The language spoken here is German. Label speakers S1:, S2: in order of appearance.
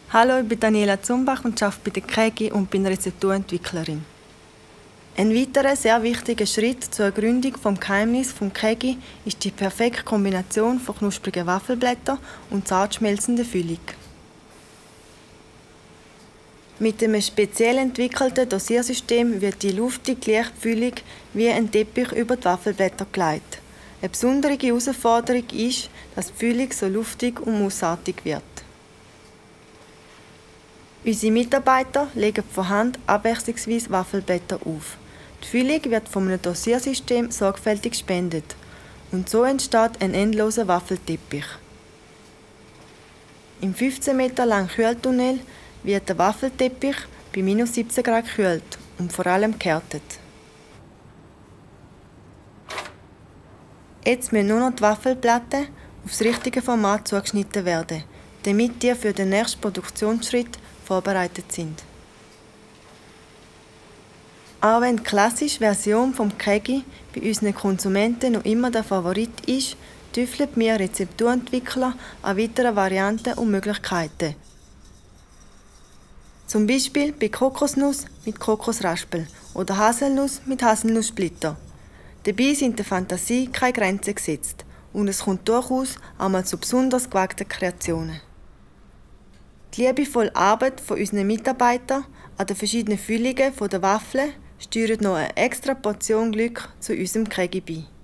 S1: Hallo, ich bin Daniela Zumbach und arbeite bei der KEGI und bin Rezepturentwicklerin. Ein weiterer sehr wichtiger Schritt zur Ergründung des Geheimnisses des KEGI ist die perfekte Kombination von knusprigen Waffelblättern und zart schmelzender Füllung. Mit einem speziell entwickelten Dosiersystem wird die luftige Lichtfüllung wie ein Teppich über die Waffelblätter gelegt. Eine besondere Herausforderung ist, dass die Füllung so luftig und mausartig wird. Unsere Mitarbeiter legen von Hand abwechslungsweise Waffelblätter auf. Die Füllung wird von einem Dosiersystem sorgfältig gespendet und so entsteht ein endloser Waffelteppich. Im 15 Meter langen Kühltunnel wird der Waffelteppich bei minus 17 Grad gekühlt und vor allem gehärtet. Jetzt müssen nur noch die Waffelplatten aufs richtige Format zugeschnitten werden, damit die für den nächsten Produktionsschritt vorbereitet sind. Auch wenn die klassische Version des KEGI bei unseren Konsumenten noch immer der Favorit ist, tüfteln wir Rezepturentwickler an weiteren Varianten und Möglichkeiten. Zum Beispiel bei Kokosnuss mit Kokosraspel oder Haselnuss mit Haselnusssplitter. Dabei sind der Fantasie keine Grenzen gesetzt und es kommt durchaus einmal zu besonders gewagten Kreationen. Die liebevolle Arbeit von unseren Mitarbeitern an den verschiedenen Füllungen der Waffeln steuert noch eine extra Portion Glück zu unserem KEGI bei.